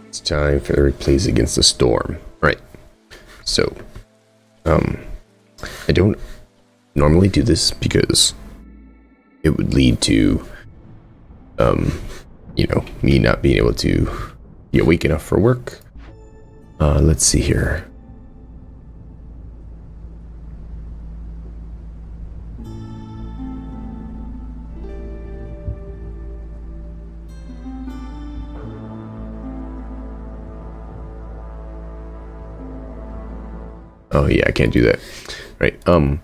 It's time for the replays against the storm. Right. So, I don't normally do this because it would lead to, you know, me not being able to be awake enough for work. Let's see here. Oh yeah, I can't do that. Right.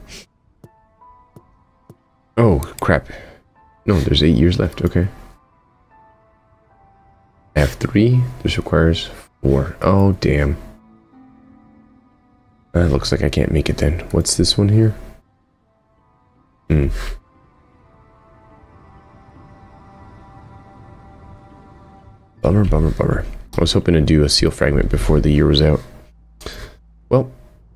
Oh crap. No, there's 8 years left. Okay. I have 3. This requires 4. Oh damn. Looks like I can't make it then. What's this one here? Bummer, bummer, bummer. I was hoping to do a seal fragment before the year was out. Well.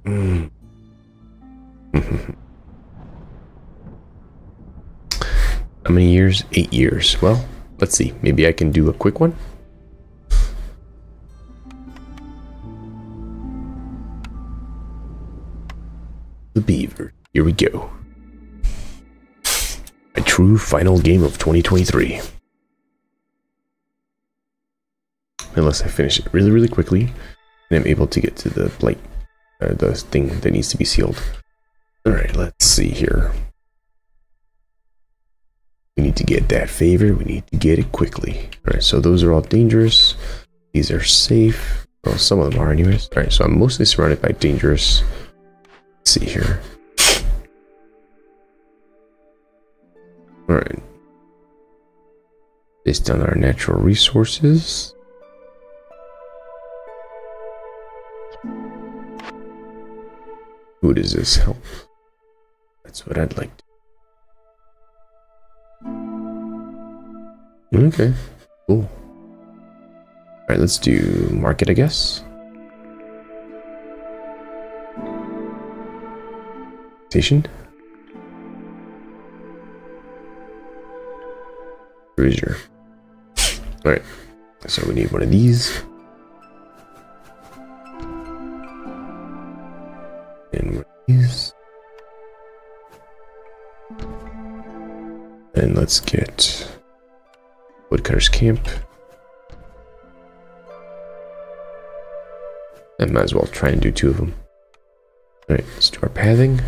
How many years? 8 years. Well, let's see. Maybe I can do a quick one. The Beaver. Here we go. A true final game of 2023. Unless I finish it really, really quickly, and I'm able to get to the blight, the thing that needs to be sealed. All right, let's see here. We need to get that favor. We need to get it quickly. All right, so those are all dangerous. These are safe. Well, some of them are anyways. All right, so I'm mostly surrounded by dangerous. Let's see here. All right. Based on our natural resources. Who does this help? That's what I'd like to. Okay, cool. Alright, let's do market, I guess. Station. Cruiser. Alright, so we need one of these. And one of these. And let's get Woodcutter's Camp. I might as well try and do 2 of them. Alright, let's do our pathing.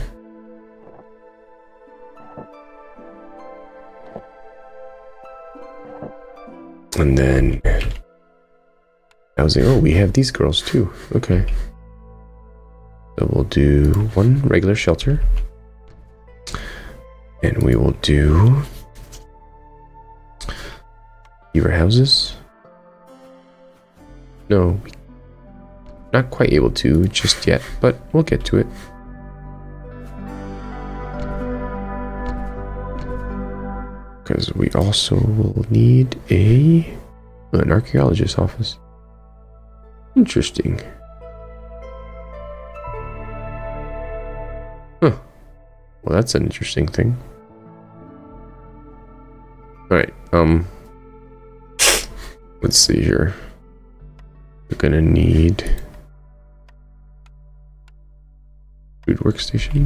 And then housing. Oh, we have these girls too. Okay. So we'll do 1 regular shelter. And we will do beaver houses. No, not quite able to just yet, but we'll get to it. Because we also will need an archaeologist's office. Interesting. Huh. Well, that's an interesting thing. Alright, let's see here. We're gonna need food workstation.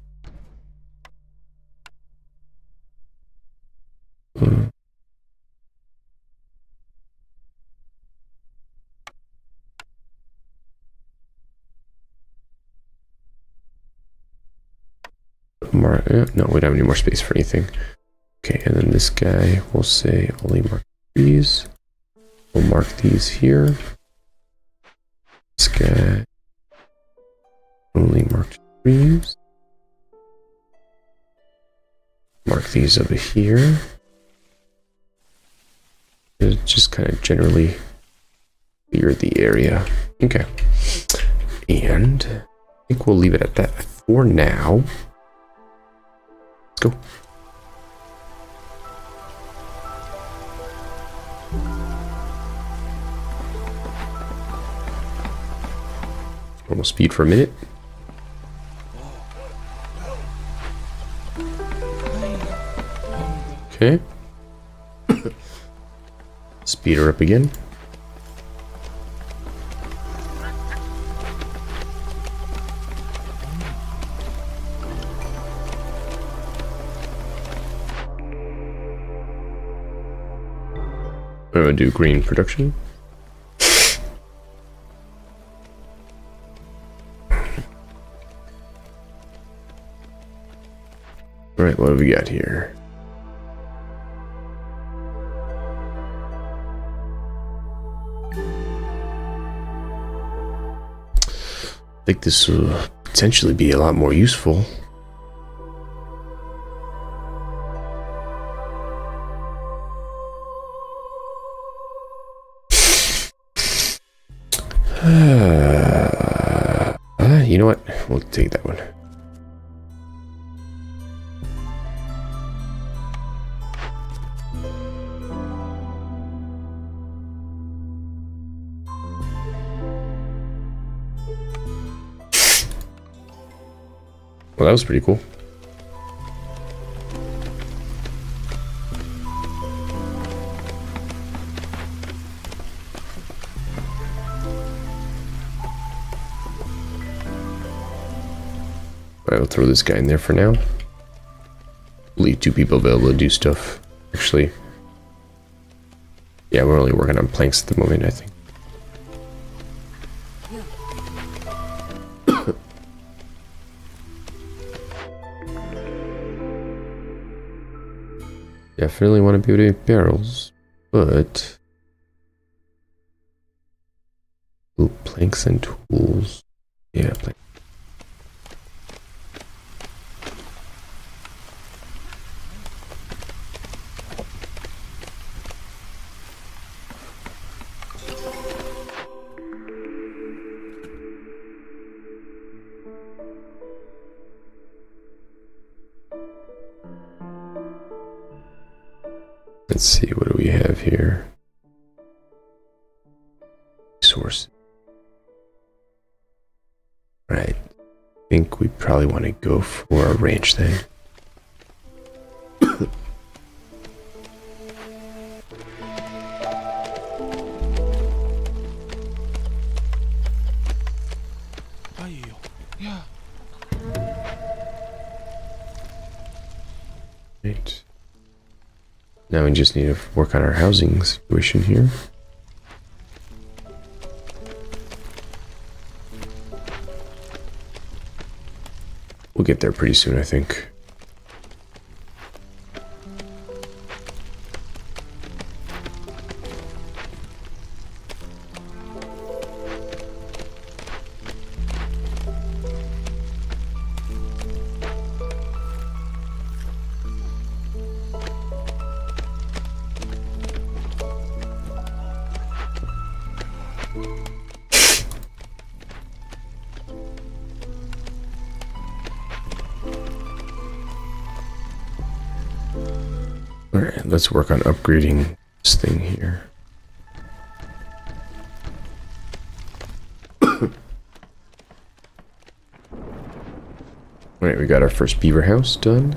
No, we don't have any more space for anything. Okay, and then this guy will say only mark these. We'll mark these here. This guy only marked trees. Mark these over here. Just kind of generally clear the area. Okay. And I think we'll leave it at that for now. Let's go. Normal speed for a minute. Okay. Speed her up again. I'm gonna do green production. Alright, what have we got here? I think this will potentially be a lot more useful. You know what? We'll take that one. Well, that was pretty cool. I'll throw this guy in there for now. Leave 2 people available to do stuff. Actually, yeah, we're only working on planks at the moment, I think. Definitely want to be able to make barrels, but ooh, planks and tools. Yeah, planks. Let's see, what do we have here? Resource. Right. I think we probably want to go for a ranch then. Right. Now we just need to work on our housing situation here. We'll get there pretty soon, I think. Alright, let's work on upgrading this thing here. Alright, we got our first beaver house done.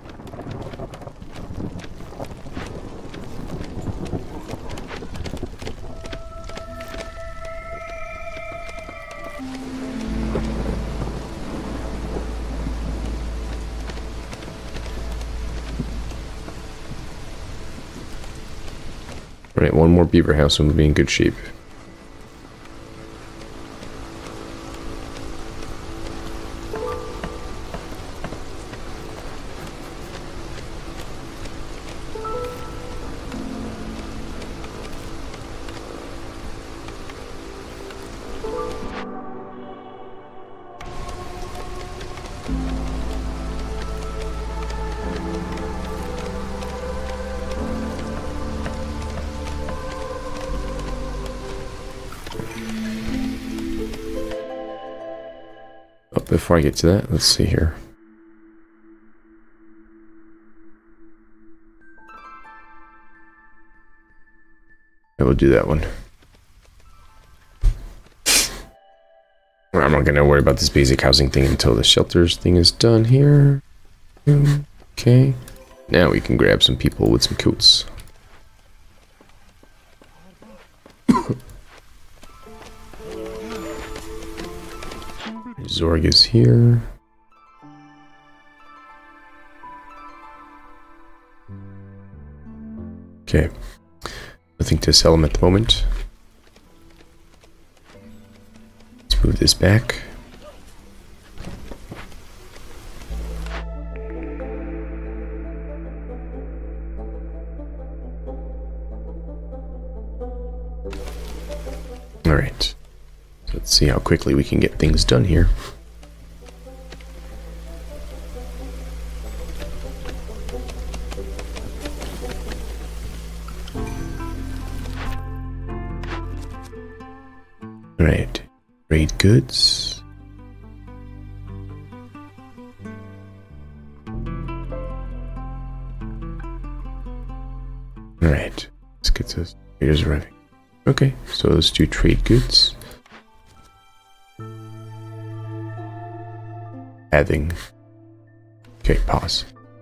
Alright, one more beaver house and we'll be in good shape. Before I get to that, let's see here. I will do that one. I'm not gonna worry about this basic housing thing until the shelters thing is done here. Okay. Now we can grab some people with some coats. Zorg is here. Okay. nothing to sell them at the moment. Let's move this back. Alright, so let's see how quickly we can get things done here. Alright, trade goods. Alright, let's get those traders arriving. Okay, so let's do trade goods. Adding. Okay, pause.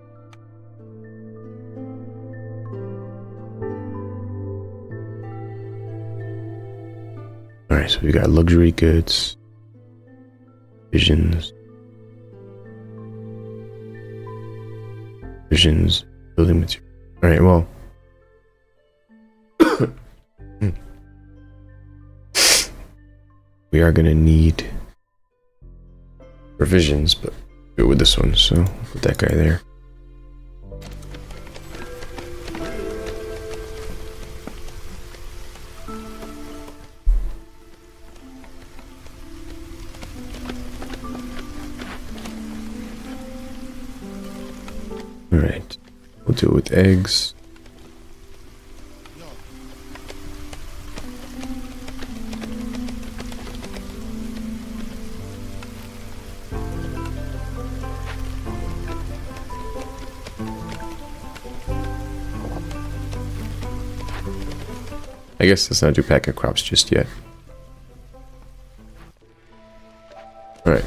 Alright, so we got luxury goods, visions, building material. Alright, well. We are going to need provisions, but go with this one, so put that guy there. Alright, we'll do it with eggs. I guess let's not do packet crops just yet. Alright.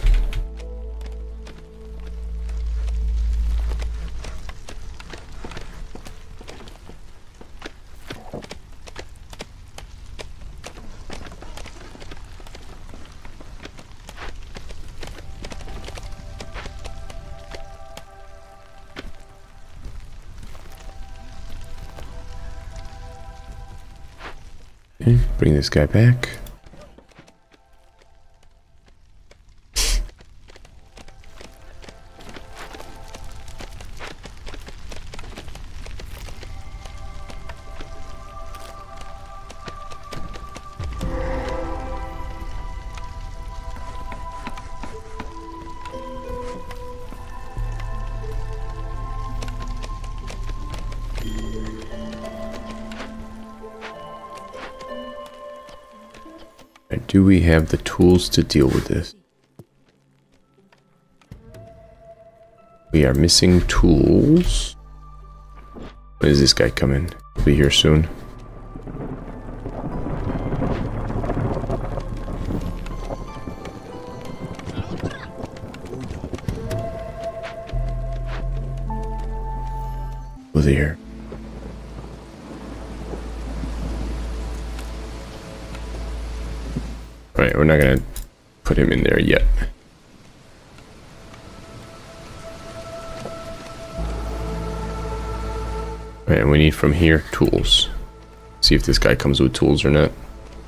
Okay, bring this guy back. Do we have the tools to deal with this? We are missing tools. When does this guy come in? He'll be here soon. Was he here? Alright, we're not gonna put him in there yet. Alright, and we need from here tools. See if this guy comes with tools or not.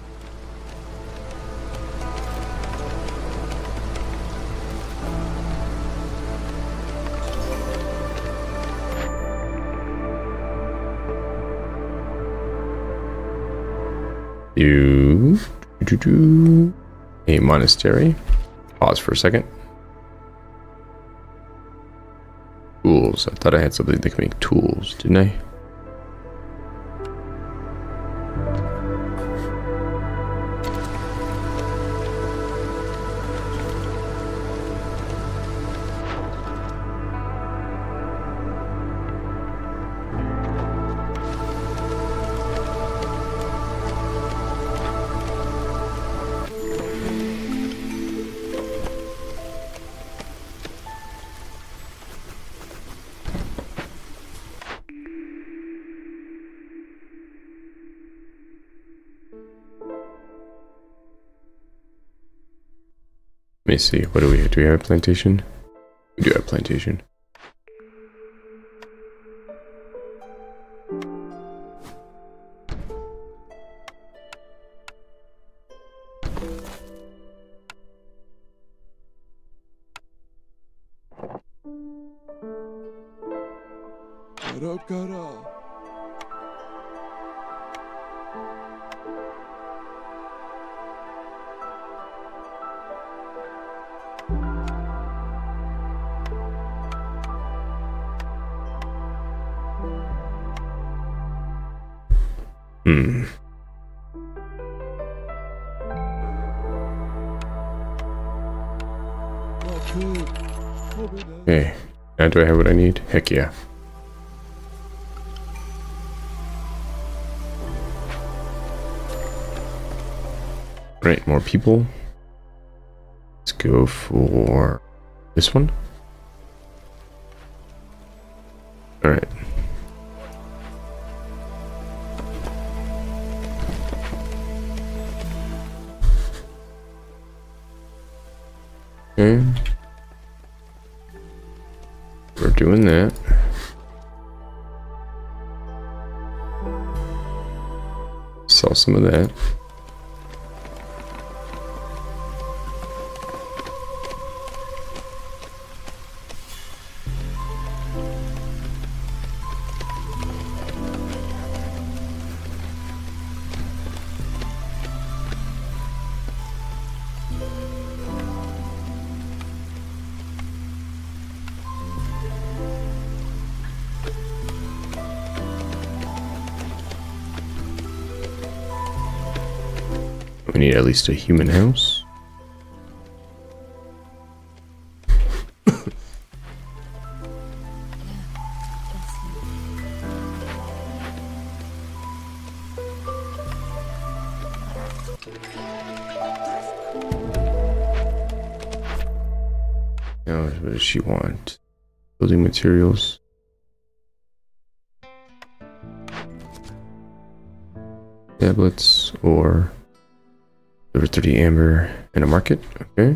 A monastery. Pause for a second. Tools. I thought I had something that could make tools, didn't I? Let me see. What do we have? Do we have a plantation? We do have a plantation. Okay. Now do I have what I need? Heck yeah. Right, more people. Let's go for this one. Alright. Okay. We're doing that. Sell some of that. We need at least a human house. Now, what does she want? Building materials. Tablets or over 30 amber in a market. Okay.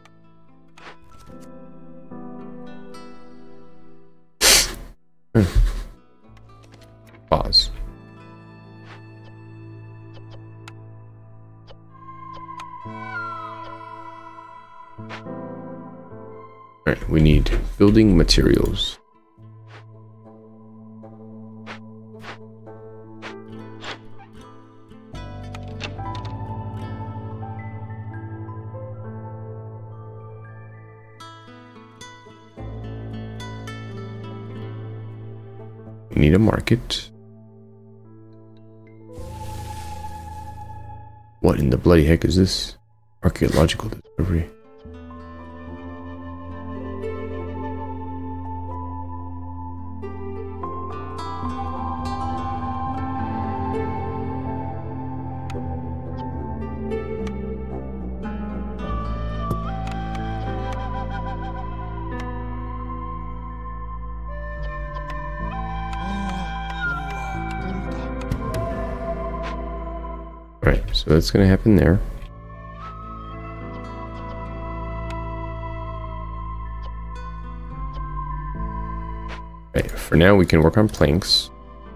Pause. Alright, we need building materials. We need a market. What in the bloody heck is this? Archaeological discovery. Right, so that's gonna happen there. Right, for now we can work on planks.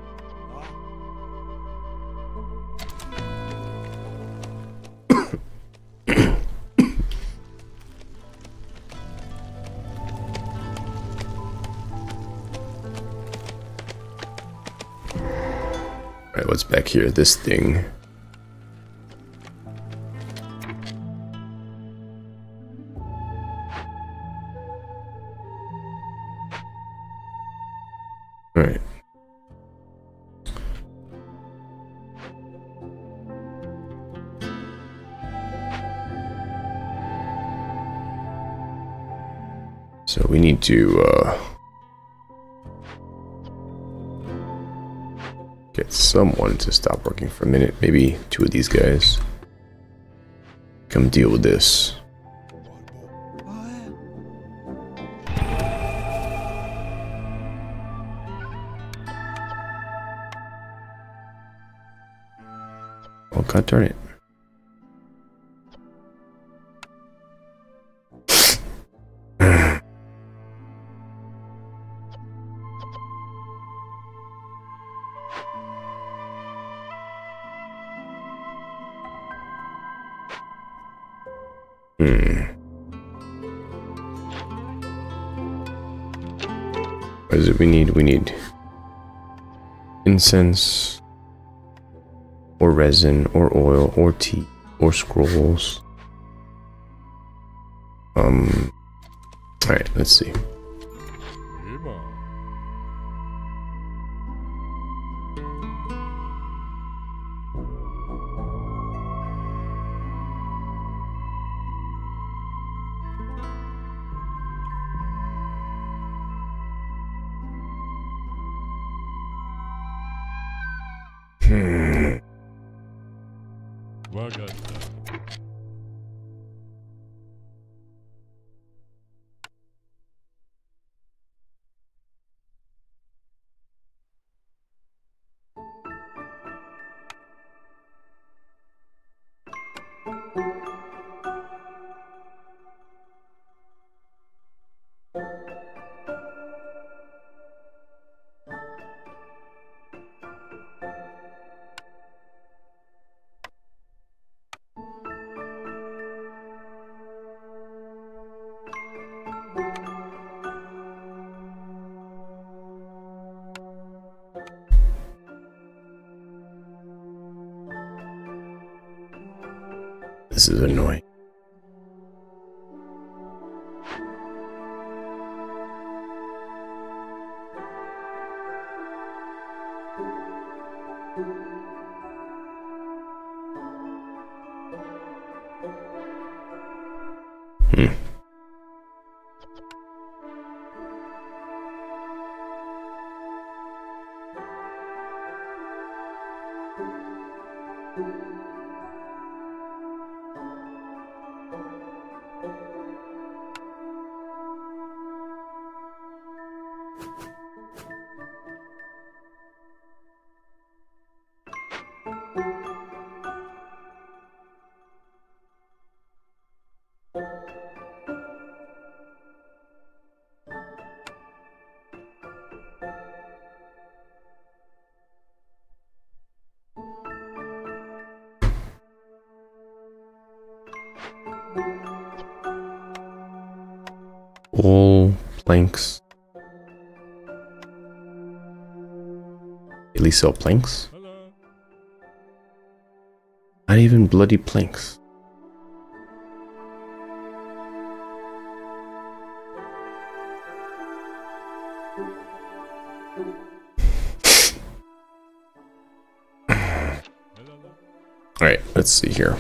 Right, what's back here? This thing. Alright. So we need to get someone to stop working for a minute. Maybe two of these guys. Come deal with this. Oh, god darn it. What is it we need? We need incense, or resin, or oil, or tea, or scrolls. Alright, let's see. This is annoying. All planks. At least sell planks? Hello. Not even bloody planks. Alright, let's see here.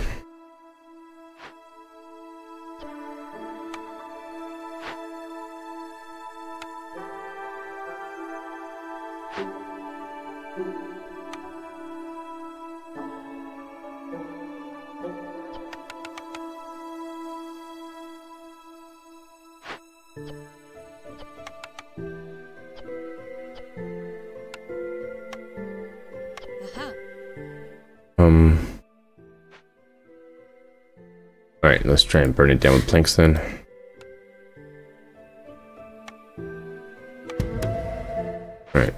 Alright, let's try and burn it down with planks then. Alright.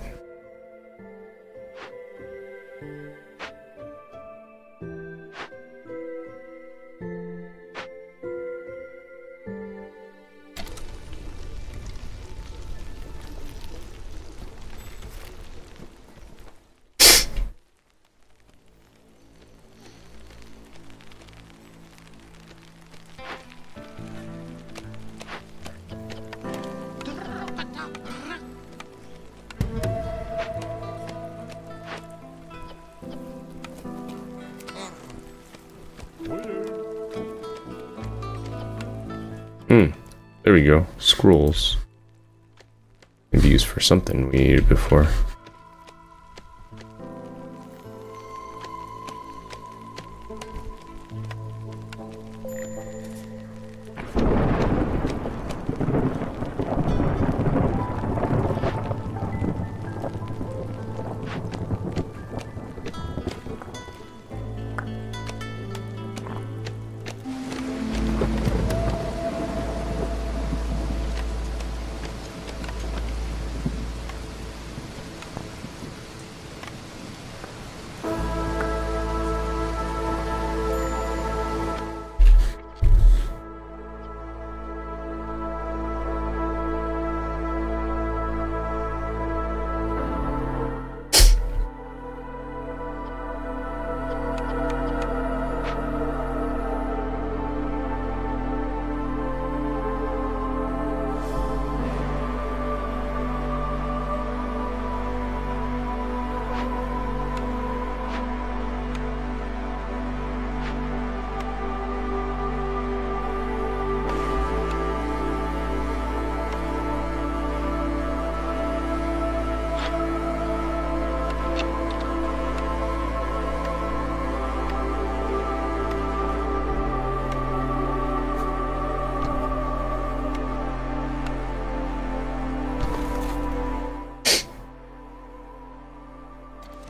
There we go. Scrolls. Can be used for something we needed before.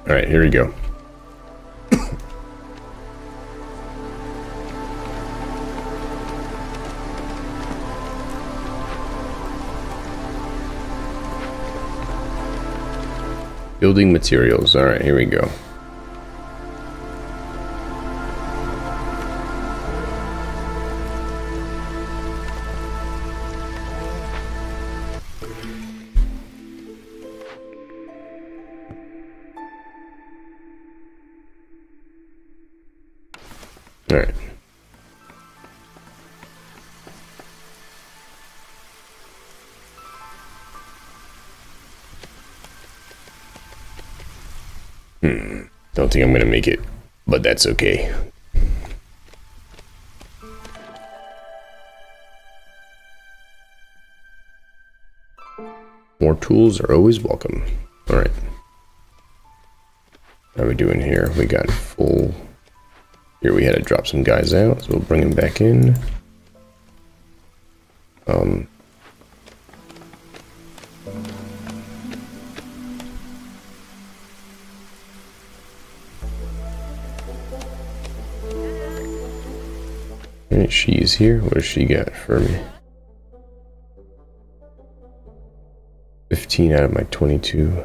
Alright, here we go. Building materials. Alright, here we go. Alright. Don't think I'm gonna make it, but that's okay. More tools are always welcome. Alright. How are we doing here? We got full... Here we had to drop some guys out, so we'll bring them back in. And she's here. What does she got for me? 15 out of my 22.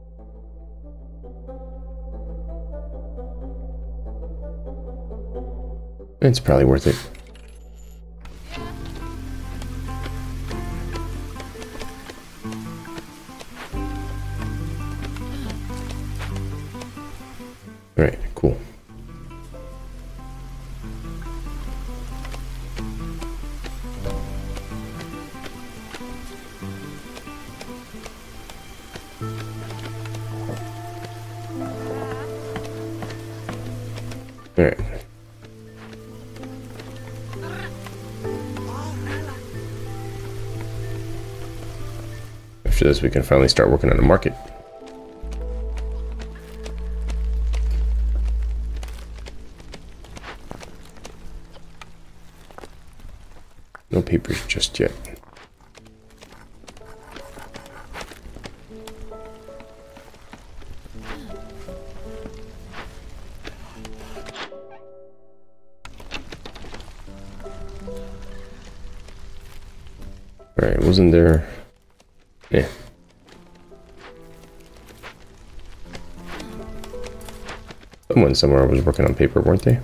It's probably worth it. All right, cool. All right. After this, we can finally start working on a market. No papers just yet. Alright, wasn't there... Yeah. Someone somewhere was working on paper, weren't they?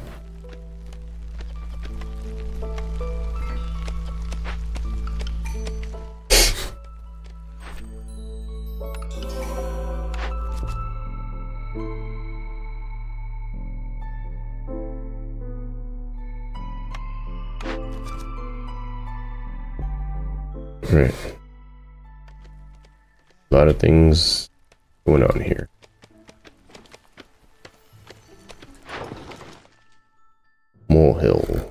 Right. A lot of things going on here. Molehill.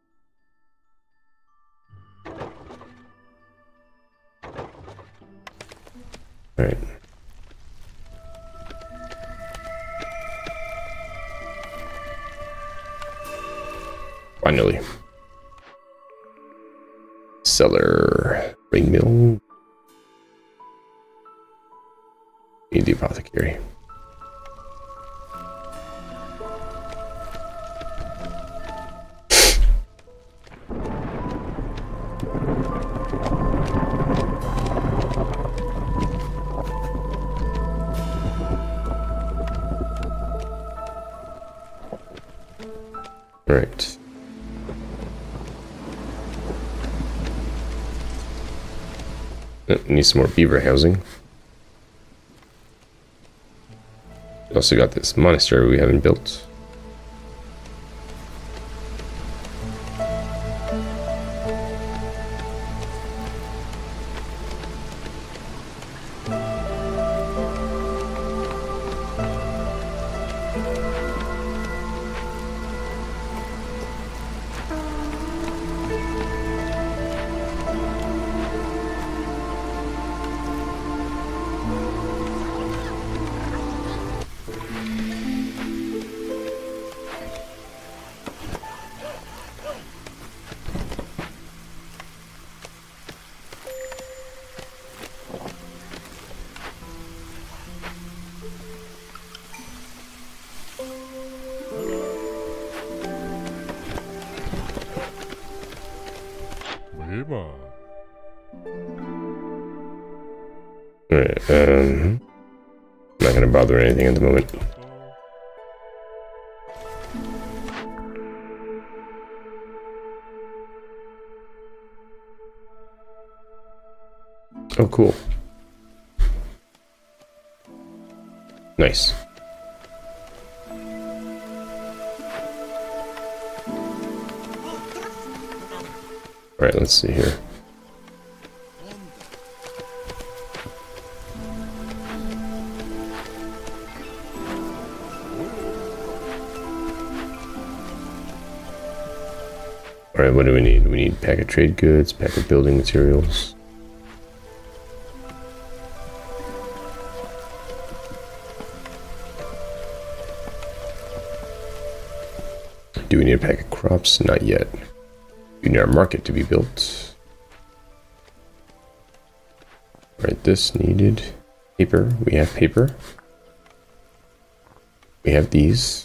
Right. Finally. Cellar. Ring mill. Need the apothecary. All right. Need some more beaver housing. We also got this monastery we haven't built. Alright, not gonna bother anything at the moment. Oh, cool. Nice. Alright, let's see here. Alright, what do we need? We need pack of trade goods, pack of building materials. Do we need a pack of crops? Not yet. We need our market to be built. Alright, this needed paper. We have paper. We have these.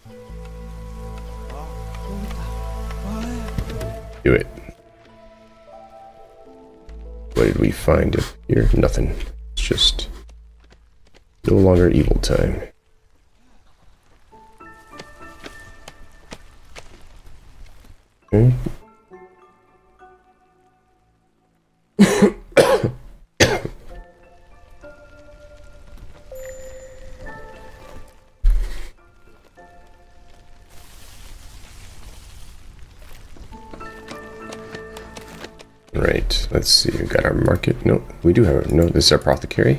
Do it. What did we find up here? Nothing. It's just no longer evil time. Okay. Right, let's see, we got our market. No, we do have, no, this is our apothecary.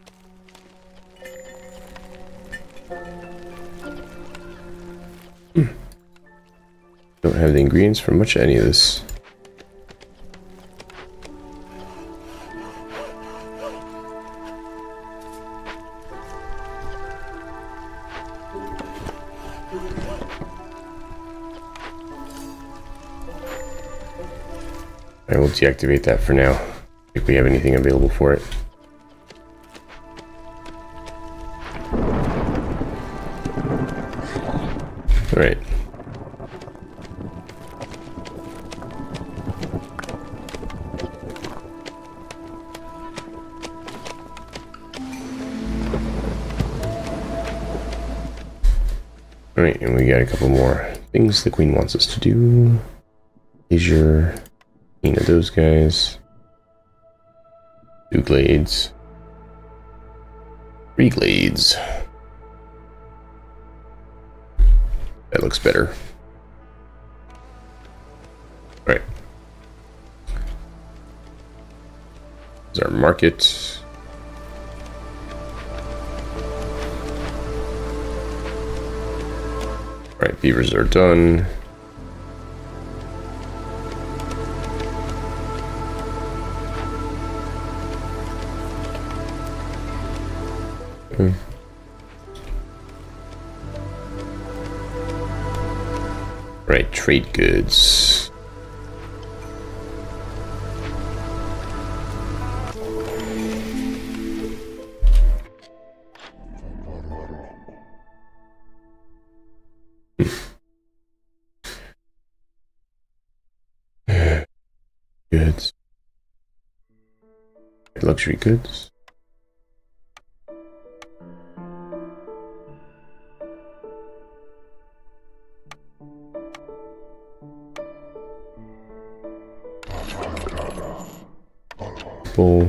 Don't have the ingredients for much of any of this. I will deactivate that for now, if we have anything available for it. Alright. Alright, and we got a couple more things the queen wants us to do. Leisure. Of those guys. 2 glades. 3 glades. That looks better. Alright. There's our market. Alright, beavers are done. Right, trade goods. Goods. Luxury goods. Bull.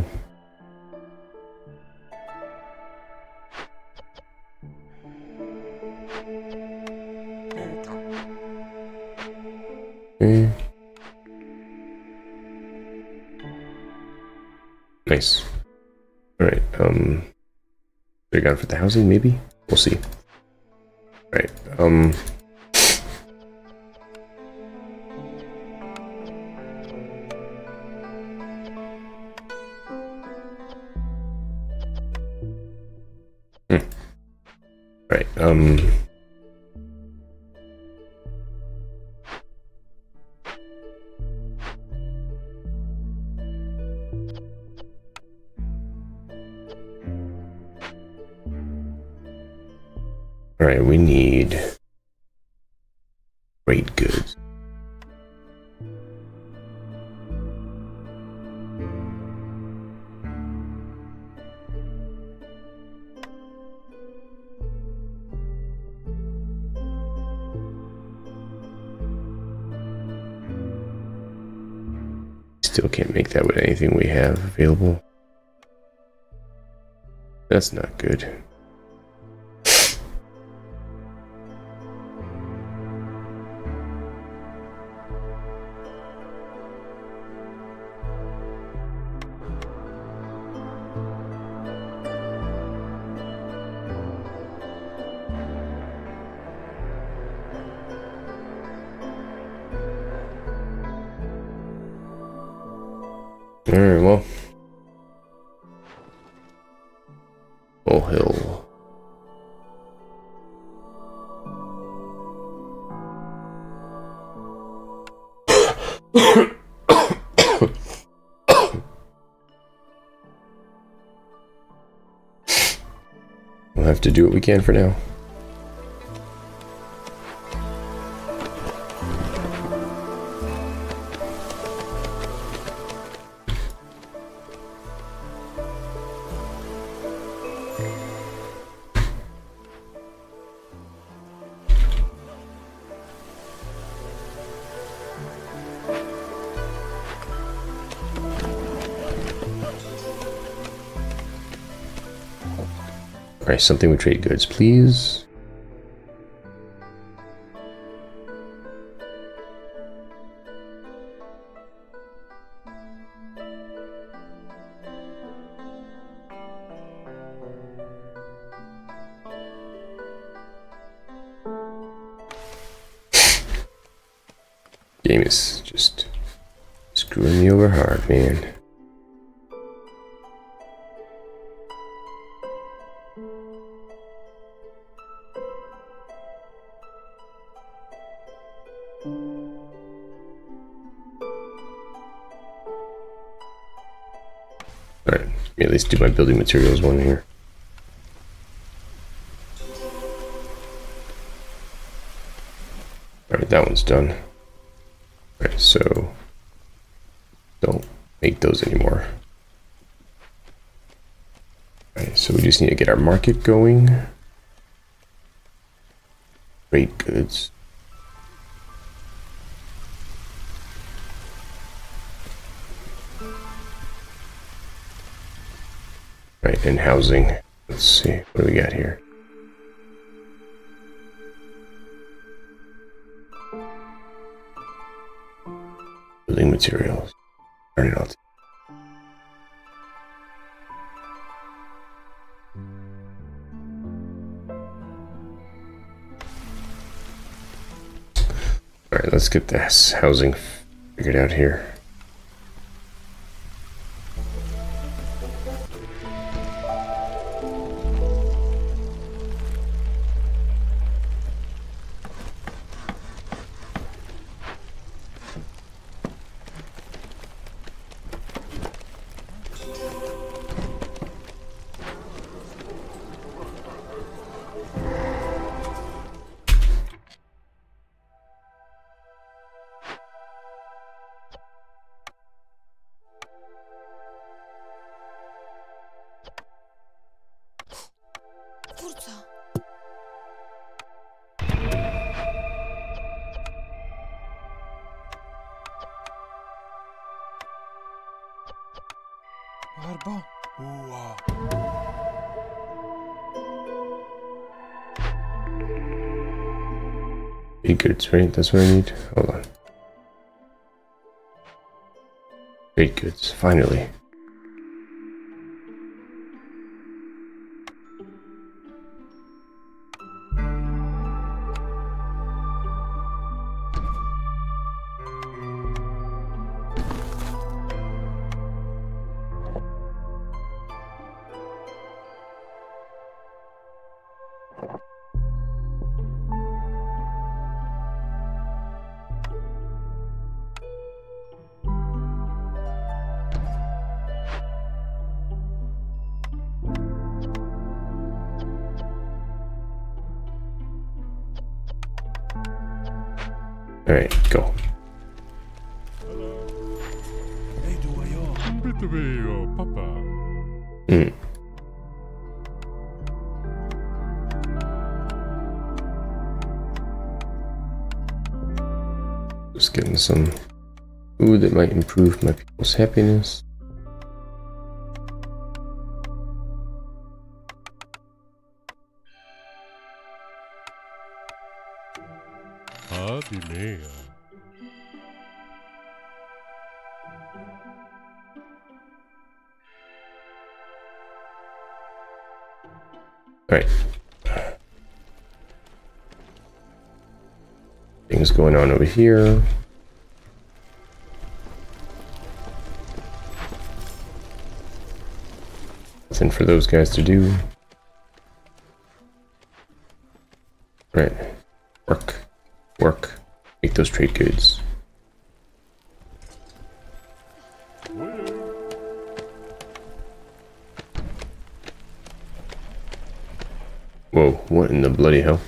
Okay. Nice. Alright, they're gone for the housing, maybe? We'll see. Alright, Right, Alright, we need trade goods. still can't make that with anything we have available. That's not good. Alright, well. Full hill. We'll have to do what we can for now. Alright, something with trade goods, please. Game is just screwing me over hard, man. Alright, let me at least do my building materials one here. Alright, that one's done. Alright, so don't make those anymore. Alright, so we just need to get our market going. Trade goods. Right, and housing. Let's see, what do we got here? Building materials. Turn it on. Alright, let's get this housing figured out here. Trade goods, right? That's what I need. Hold on. Trade goods, finally. Alright, go. Just getting some Ooh, that might improve my people's happiness. Alright. Things going on over here. Nothing for those guys to do. Right. Work. Work. Make those trade goods. Whoa, what in the bloody hell?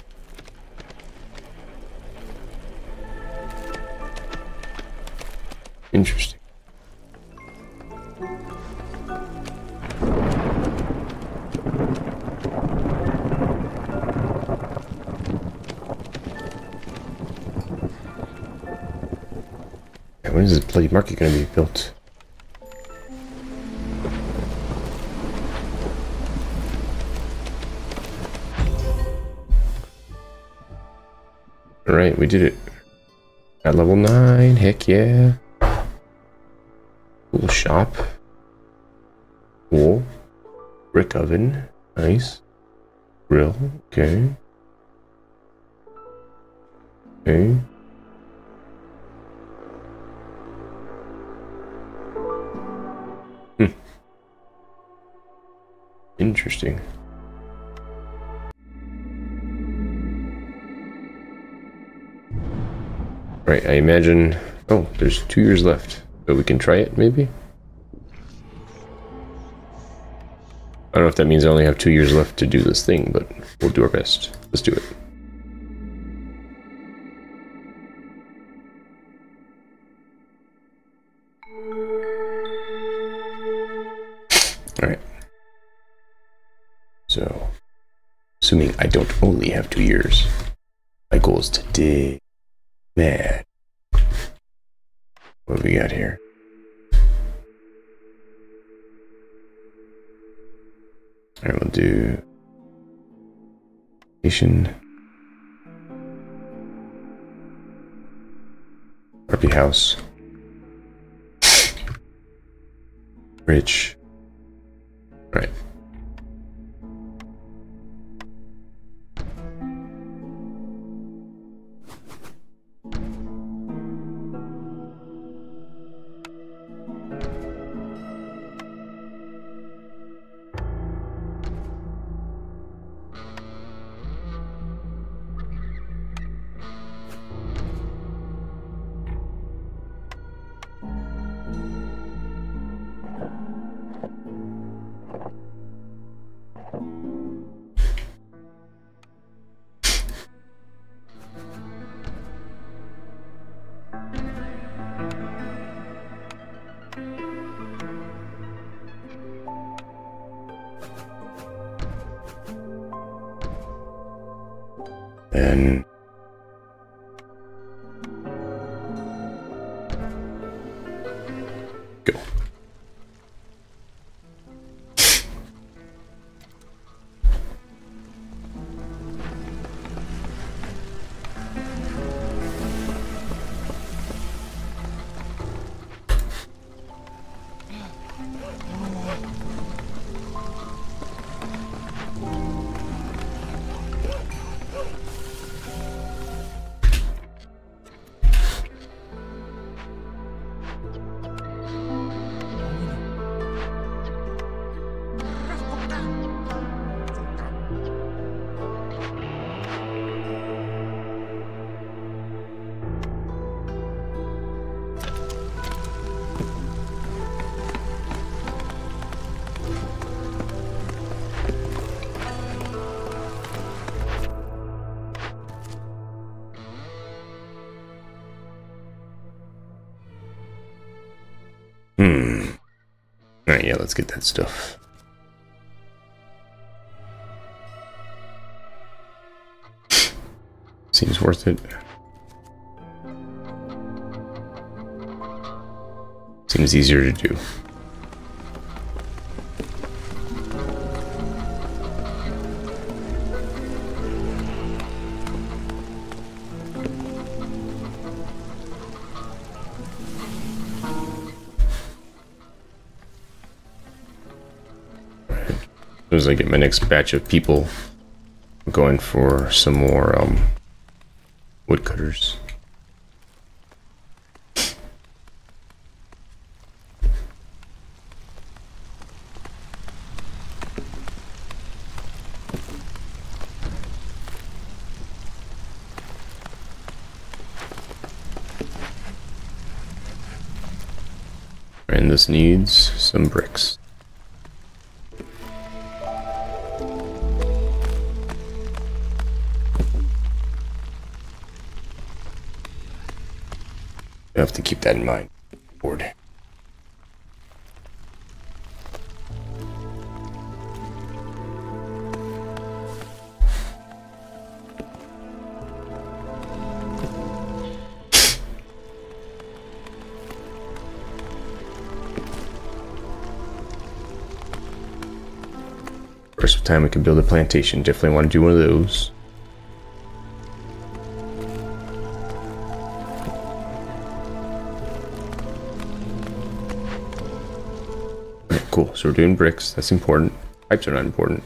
Interesting. When is this bloody market going to be built? Alright, we did it. At level 9, heck yeah. Cool shop. Cool. Brick oven, nice. Grill, okay. Okay. Interesting. Right, I imagine... Oh, there's 2 years left. So we can try it, maybe? I don't know if that means I only have 2 years left to do this thing, but we'll do our best. Let's do it. Alright. So, assuming I don't only have 2 years, my goal is to dig mad. What do we got here? Alright, we'll do nation. RP house. Bridge. Right. Then go. Alright, yeah, let's get that stuff. Seems worth it. Seems easier to do. As soon as I get my next batch of people, I'm going for some more woodcutters. And this needs some bricks. I have to keep that in mind. Board. First time we can build a plantation. Definitely want to do one of those. Cool, so we're doing bricks. That's important. Pipes are not important.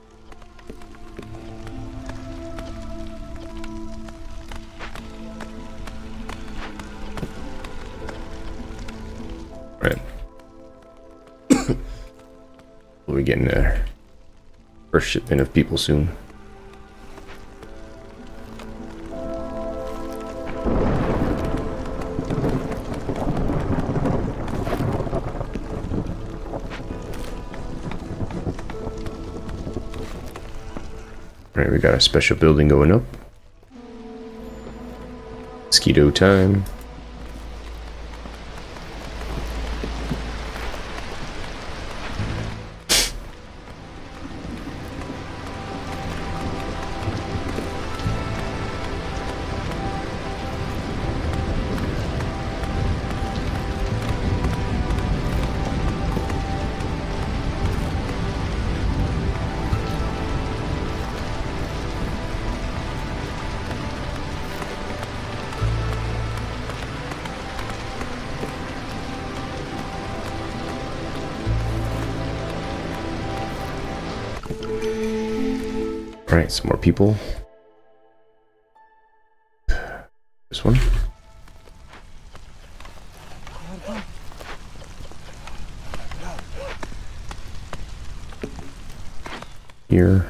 Right. We'll be getting our first shipment of people soon. Alright, we got a special building going up. Mosquito time. Alright, some more people. This one. Here.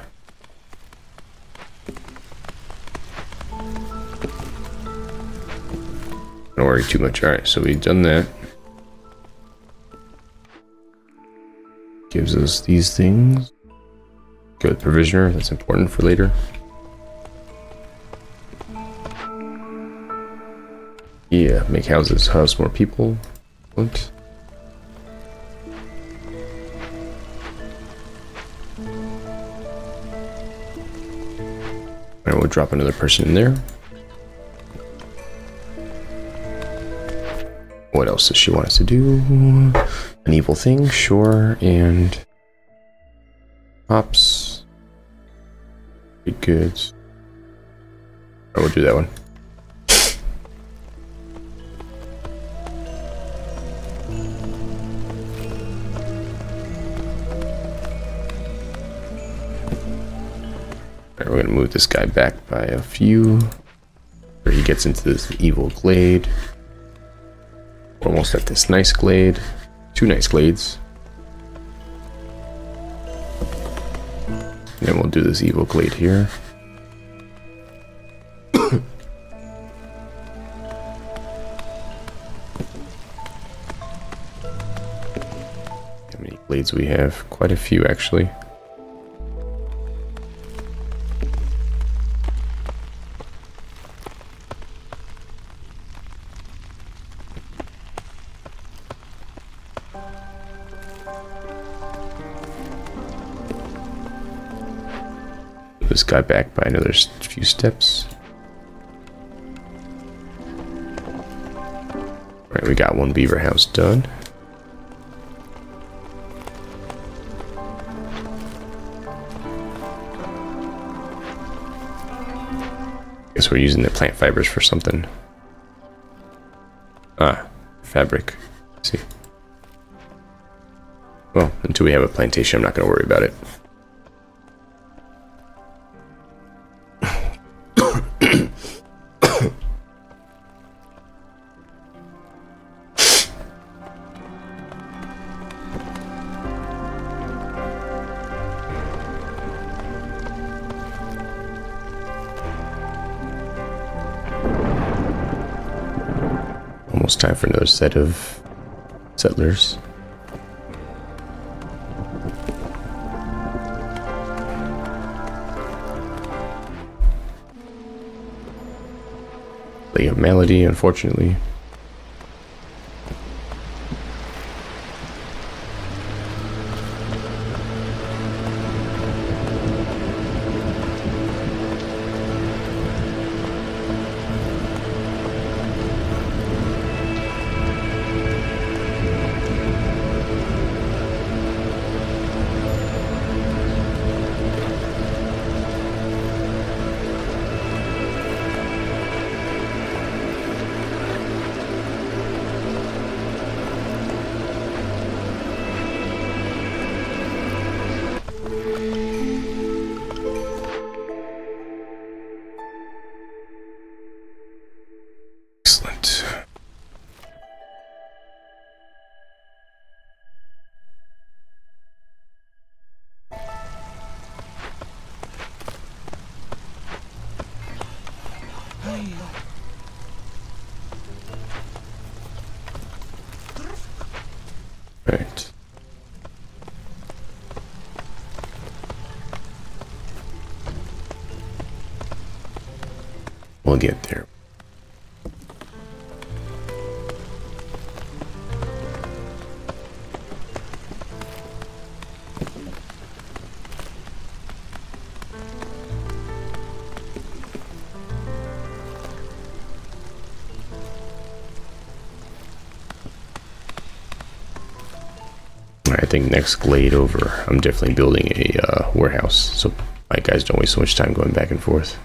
Don't worry too much. Alright, so we've done that. Gives us these things. Good provisioner, that's important for later. Yeah, make houses house more people. What? Alright, we'll drop another person in there. What else does she want us to do? An evil thing, sure, and hops. Pretty good. Oh, we'll do that one. Alright, we're gonna move this guy back by a few. Where he gets into this evil glade. Almost at this nice glade. Two nice glades. And then we'll do this evil glade here. How many glades we have? Quite a few, actually. This guy back by another few steps. Alright, we got one beaver house done. guess we're using the plant fibers for something. Ah, fabric. Let's see. Well, until we have a plantation, I'm not going to worry about it. Almost time for another set of settlers. Play a melody, unfortunately. Excellent. Right. We'll get there. I think next glade over, I'm definitely building a warehouse, so my guys don't waste so much time going back and forth.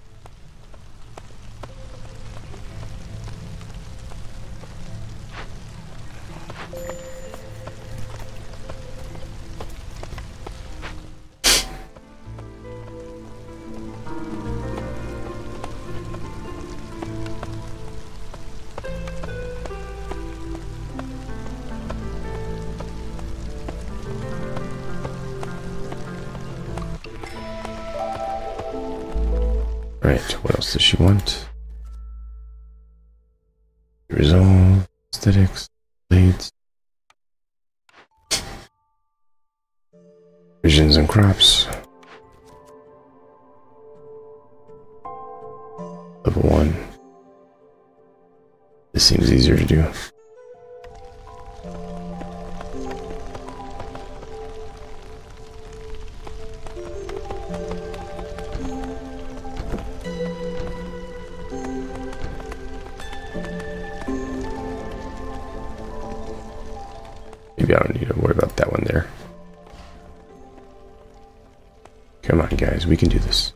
Right, what else does she want? Resolve, aesthetics, blades, visions and crops. Level 1. This seems easier to do. Maybe I don't need to worry about that one there. Come on, guys, we can do this.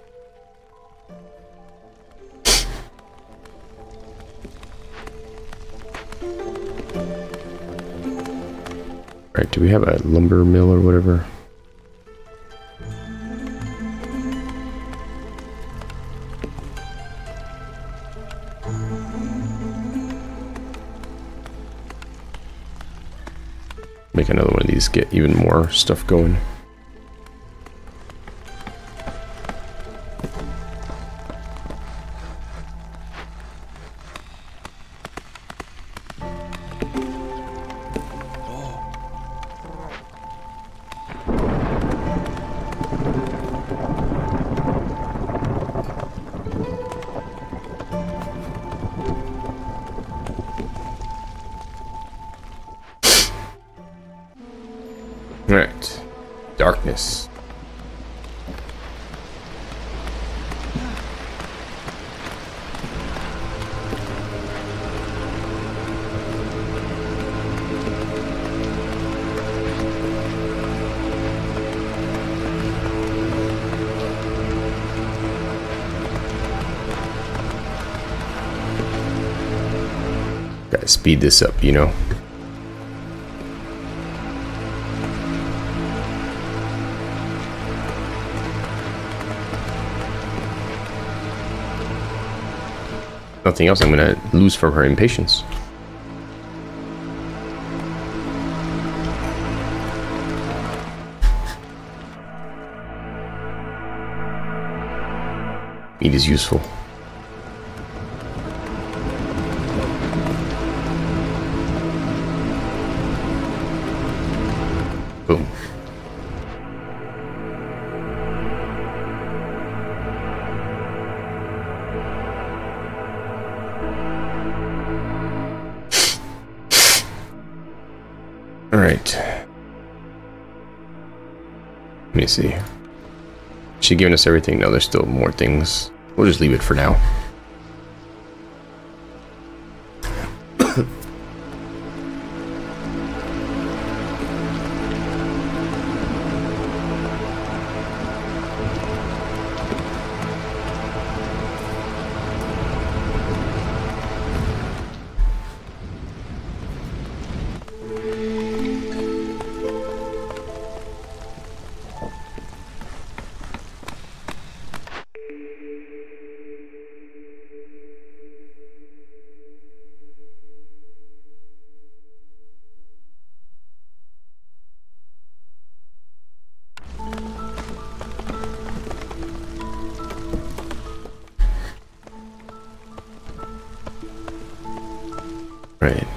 Alright, do we have a lumber mill or whatever? Make another one of these, get even more stuff going. Alright, darkness. Gotta speed this up, you know. Nothing else, I'm gonna lose from her impatience. Meat is useful. Boom. All right. Let me see. She giving us everything? No, there's still more things. We'll just leave it for now. Right.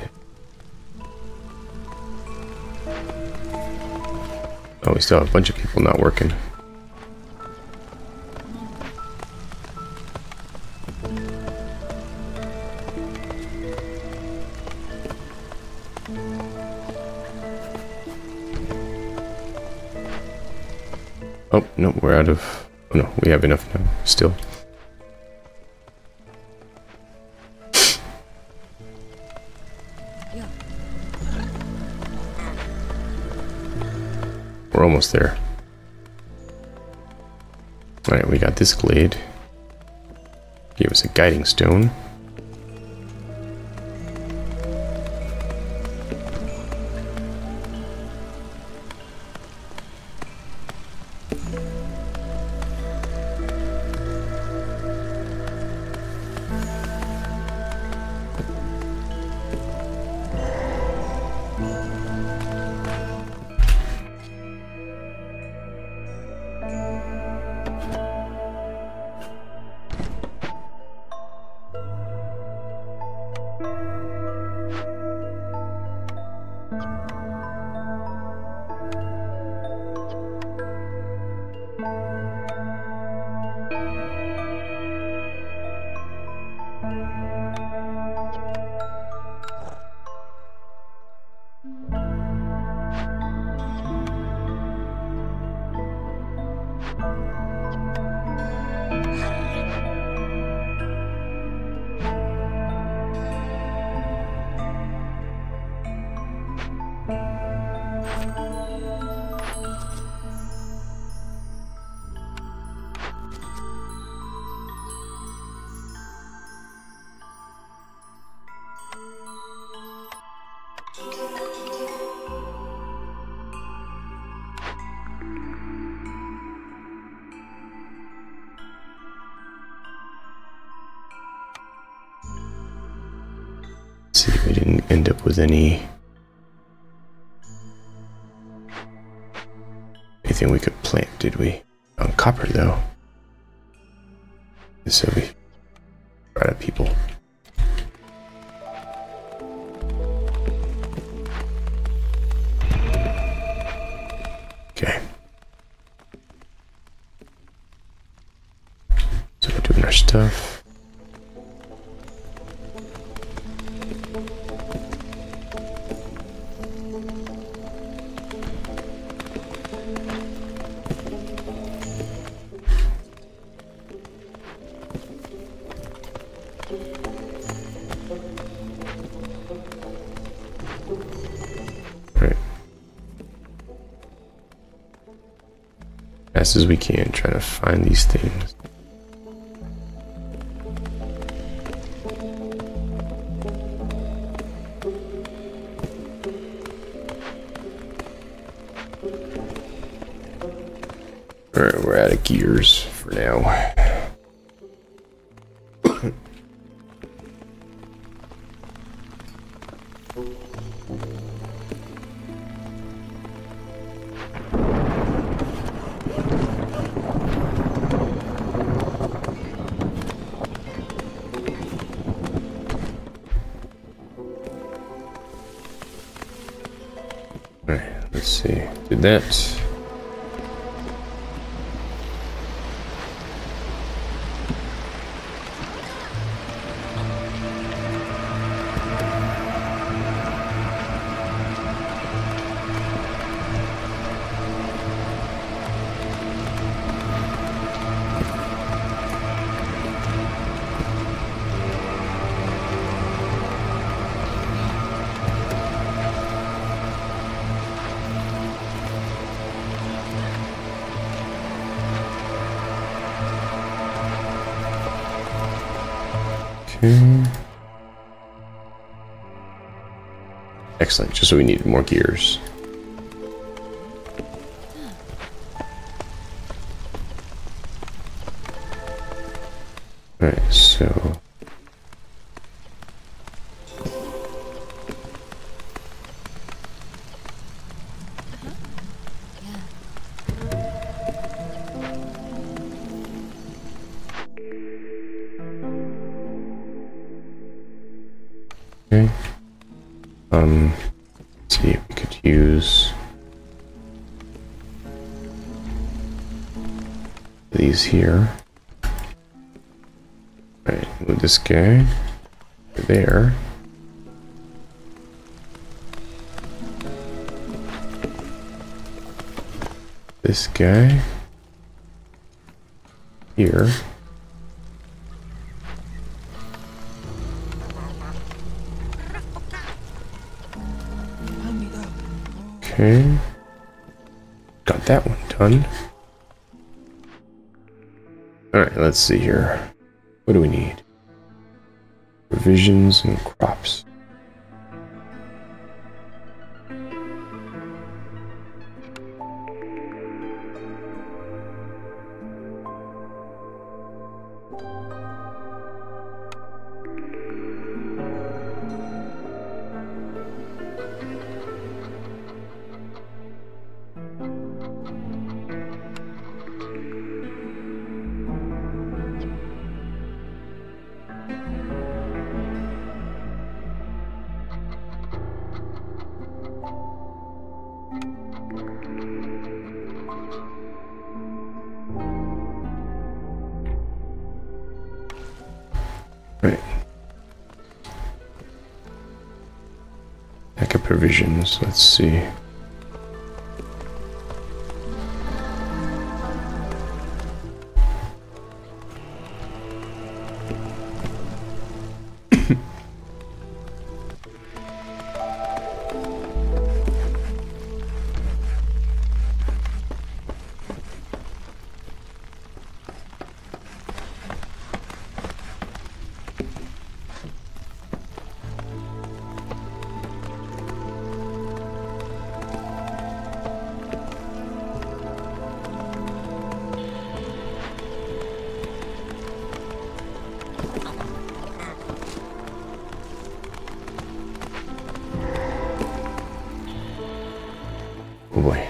Oh, we still have a bunch of people not working. Oh, no, we're out of... Oh, no, we have enough now, still. We're almost there. Alright, we got this glade. Give us a guiding stone. See, we didn't end up with anything we could plant, did we? On copper, though. So we brought up people. Okay. So we're doing our stuff. Fast as we can, try to find these things. Alright, we're out of gears for now. Alright, let's see. Did that. Okay. Excellent, just so we need more gears. Alright, so... Okay. Let's see if we could use these here. Alright, move this guy there. This guy here. Okay. Got that one done. Alright, let's see here. What do we need? Provisions and crops. Right. Pack of provisions, let's see. Oh boy.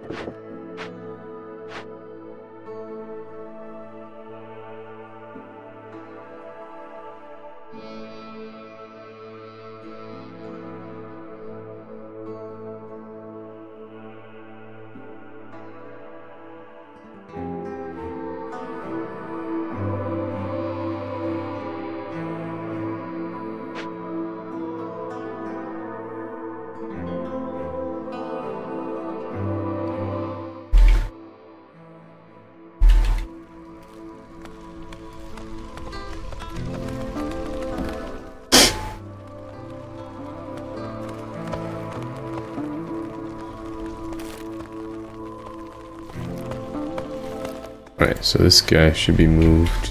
Alright, so this guy should be moved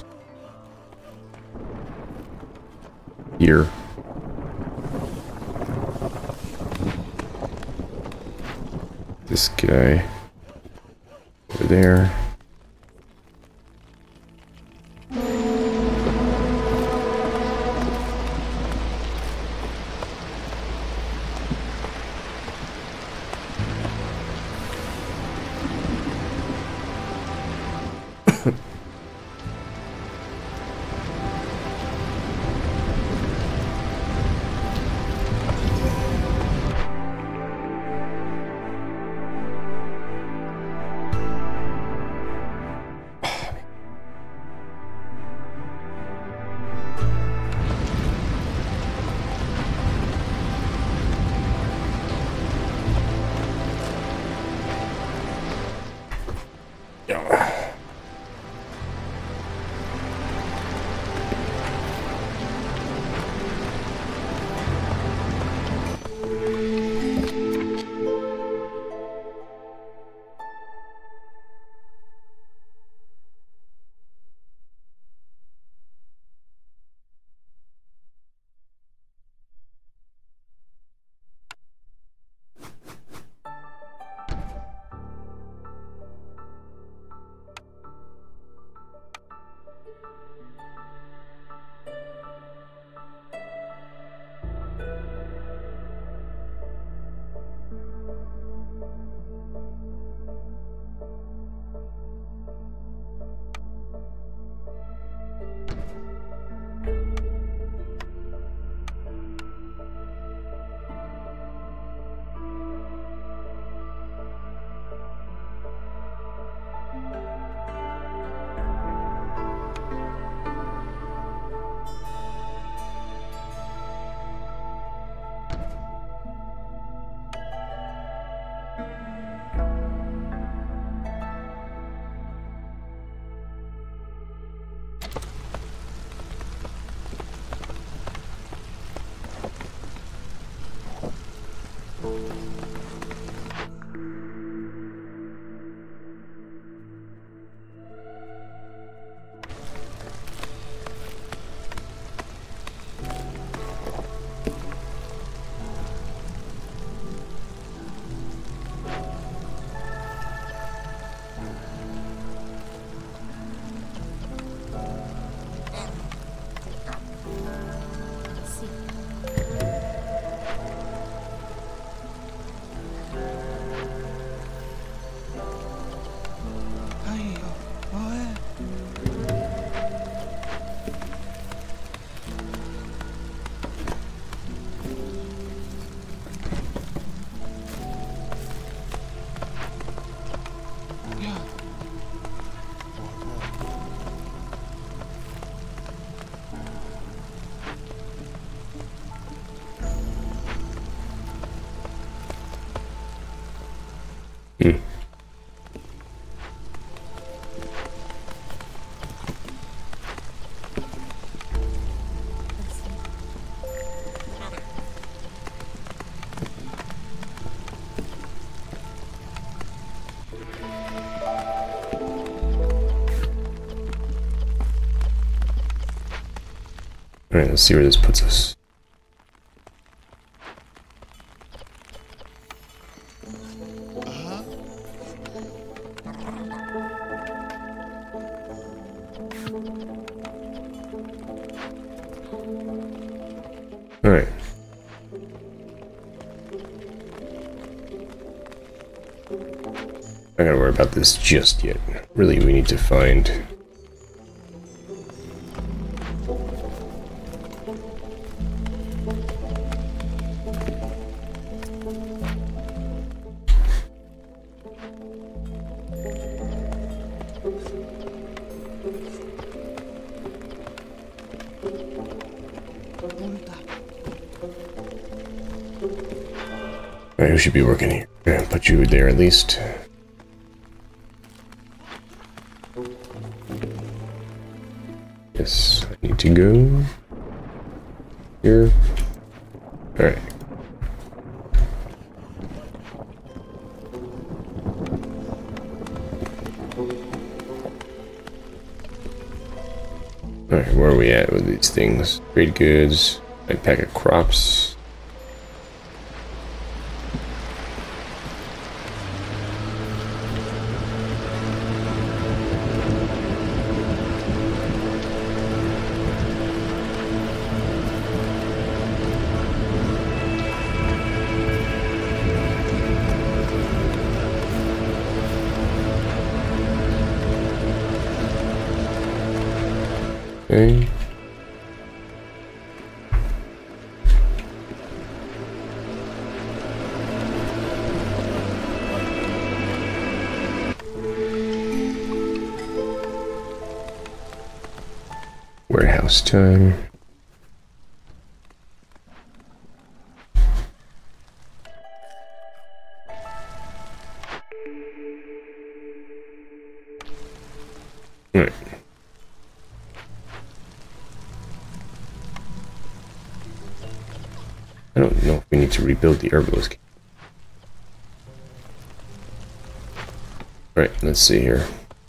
here. This guy over there. Alright, let's see where this puts us. Alright. I don't gotta worry about this just yet. Really, we need to find... Alright, who should be working here? Yeah, put you there at least. Yes, I need to go here. Alright. Alright, where are we at with these things? Trade goods, a pack of crops. Okay. Warehouse time. All right. I don't know if we need to rebuild the herbalist. Alright, let's see here.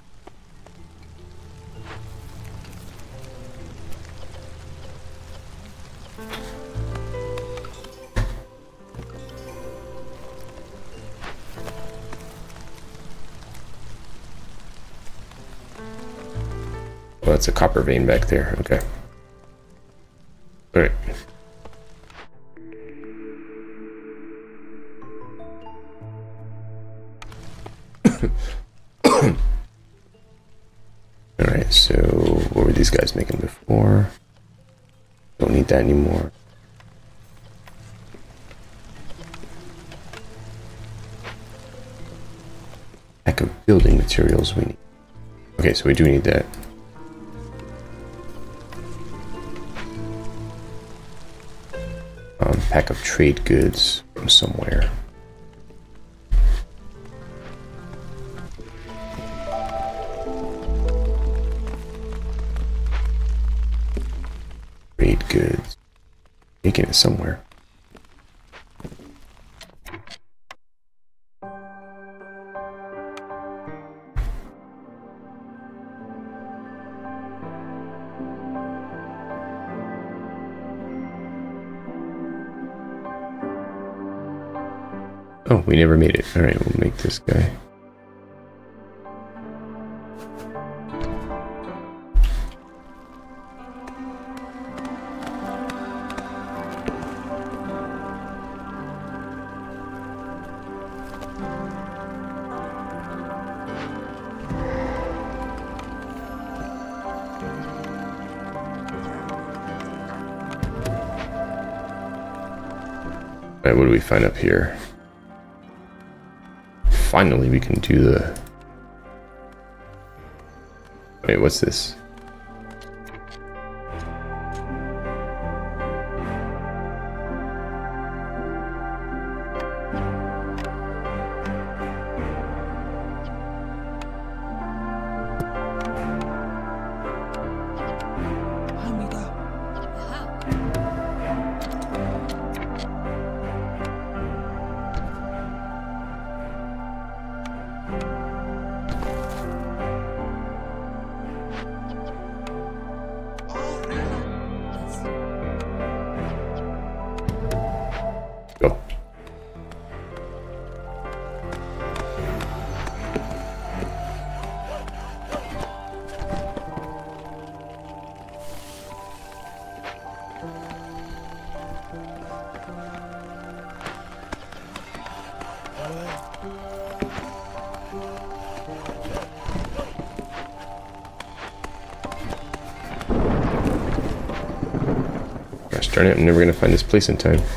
Oh, that's a copper vein back there. Okay. Alright. Alright, so what were these guys making before? Don't need that anymore. Pack of building materials we need. Okay, so we do need that. Pack of trade goods from somewhere. Trade goods. Making it somewhere. Oh, we never made it. Alright, we'll make this guy. Alright, what do we find up here? Finally, we can do the... Wait, what's this? Go. Darn it, I'm never gonna find this place in time.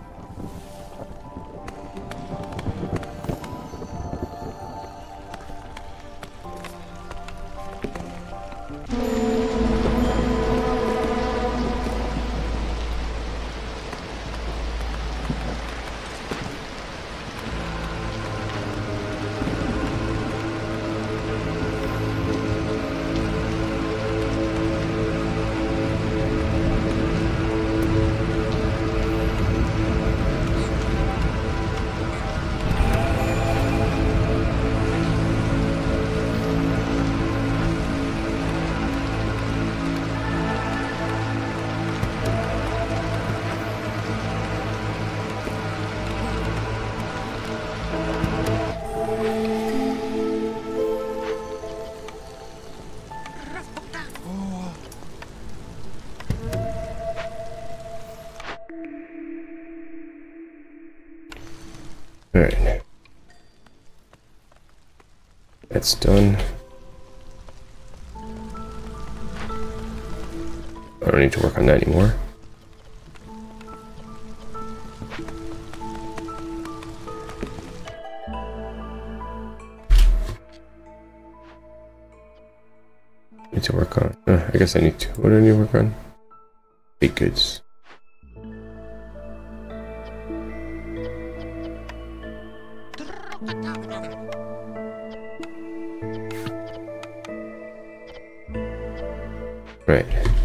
Alright. That's done. I don't need to work on that anymore. Need to work on. I guess I need to. What do I need to work on? Baked goods. Right.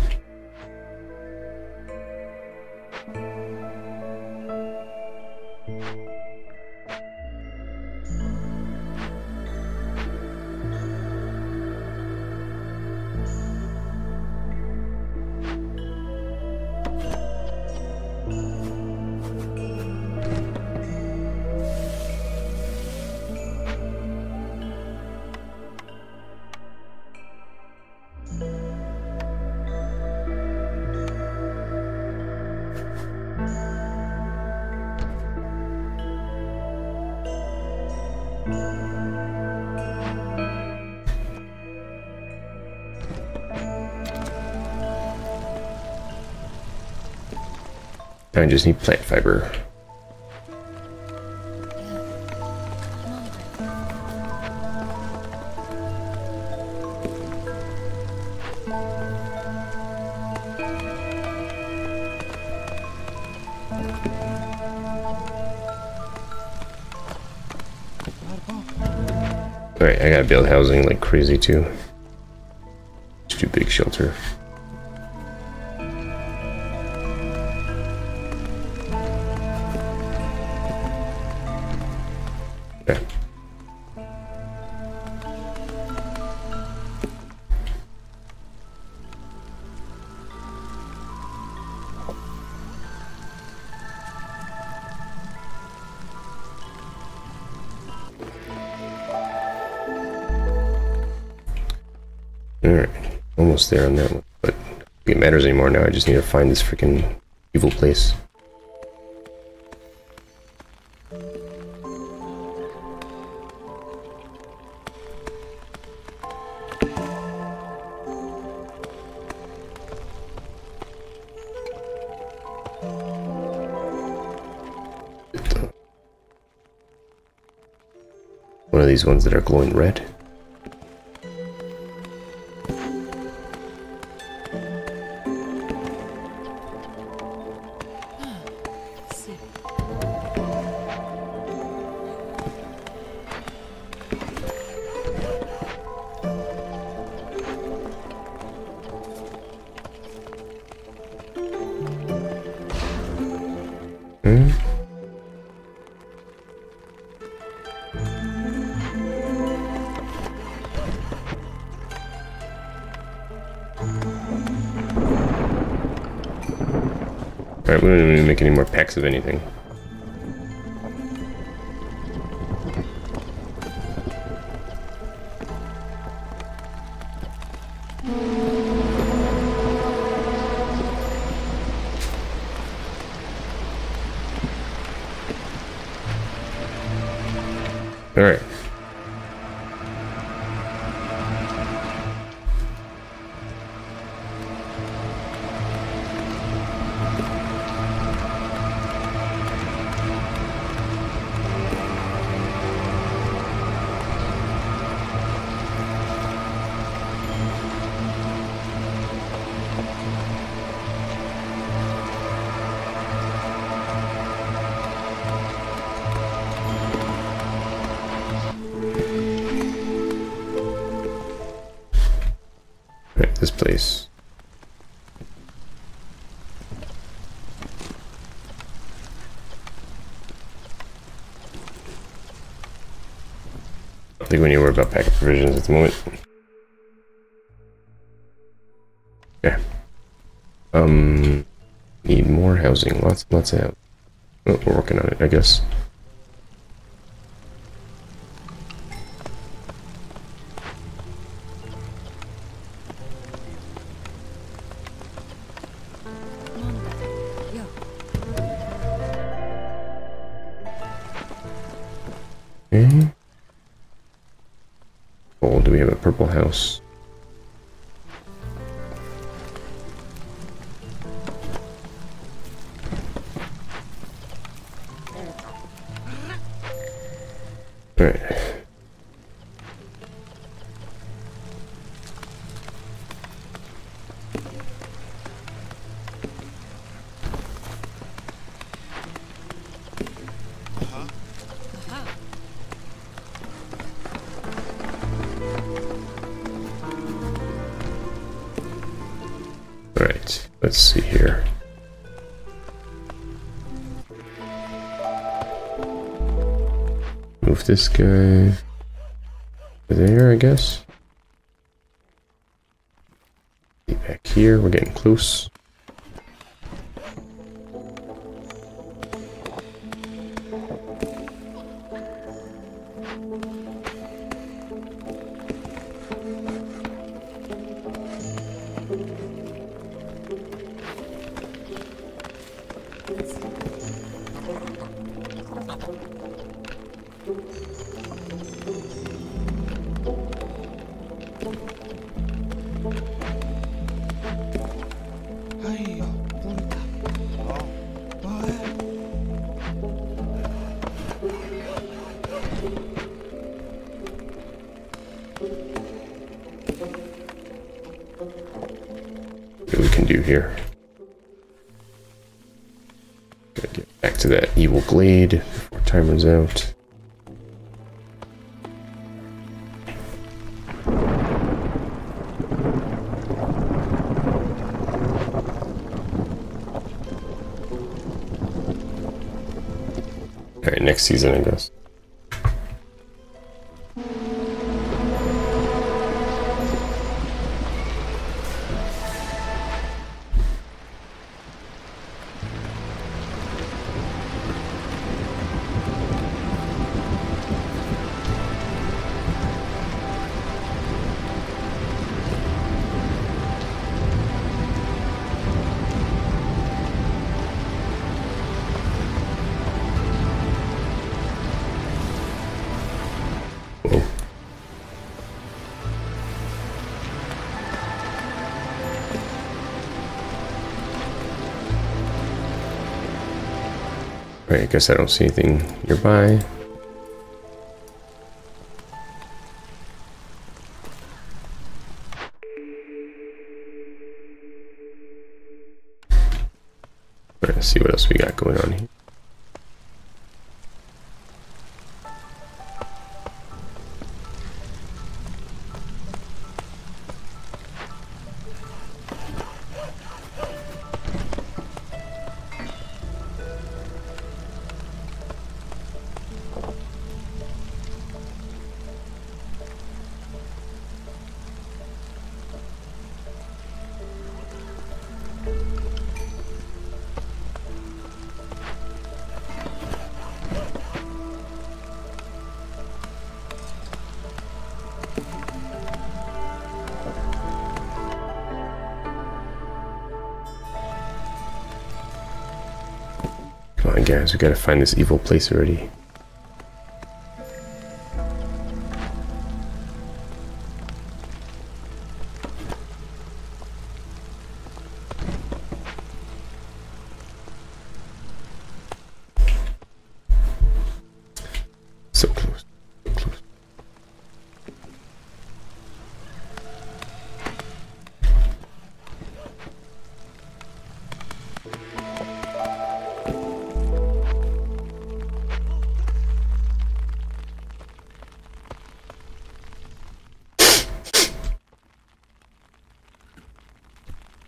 I just need plant fiber. Alright, I gotta build housing like crazy too. It's too big shelter. Okay. Alright, almost there on that one, but I don't think it matters anymore now. I just need to find this freaking evil place. One of these ones that are glowing red. Alright, we don't need to make any more packs of anything. Alright. this place? I don't think we need to worry about packing provisions at the moment. Okay. Need more housing. Lots of housing. Oh, we're working on it, I guess. Okay. Oh, do we have a purple house? Alright. Alright, let's see here. Move this guy there, I guess. Get back here, we're getting close. What we can do here. Gotta get back to that evil glade before time runs out. Alright, next season, I guess. Alright, I guess I don't see anything nearby. Alright, let's see what else we got going on here. Come on, guys, we gotta find this evil place already. So close, so close.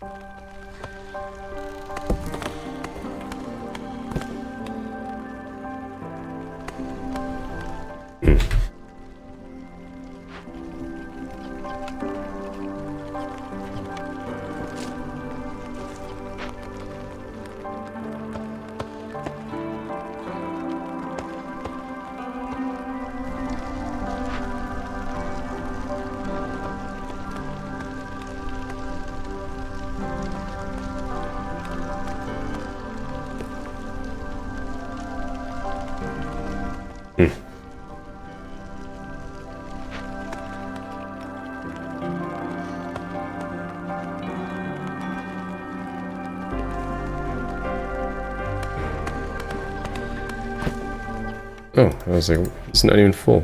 Oh, I was like, it's not even full.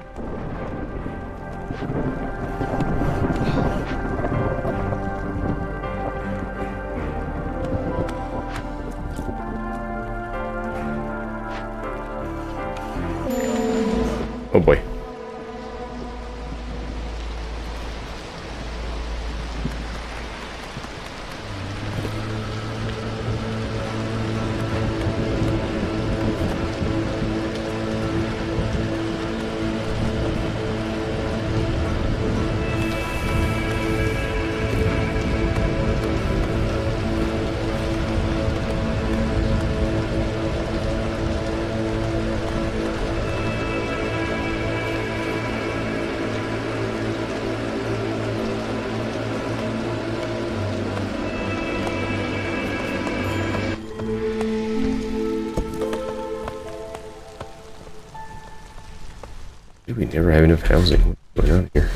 Oh boy. Dude, we never have enough housing. What's going on here?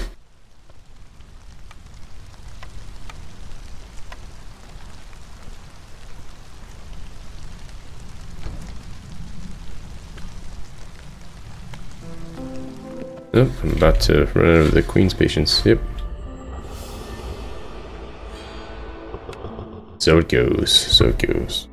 Oh, I'm about to run out of the Queen's patience. Yep. So it goes. So it goes.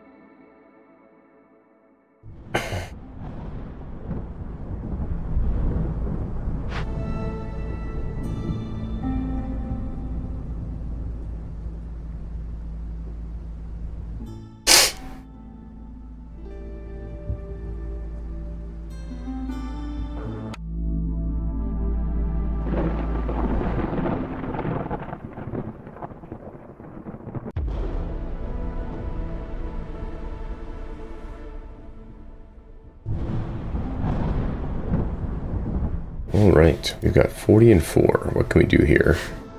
All right, we've got 40 and 4. What can we do here?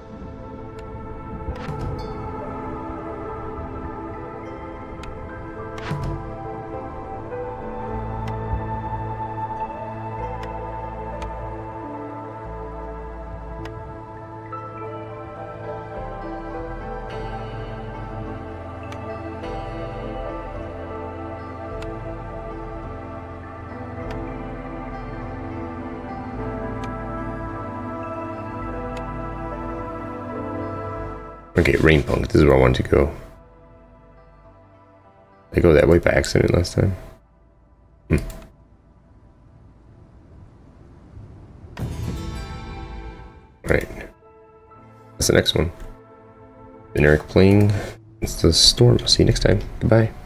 Okay, Rain Punk. This is where I wanted to go. Did I go that way by accident last time? Alright. That's the next one. Generic playing. It's the storm. I'll see you next time. Goodbye.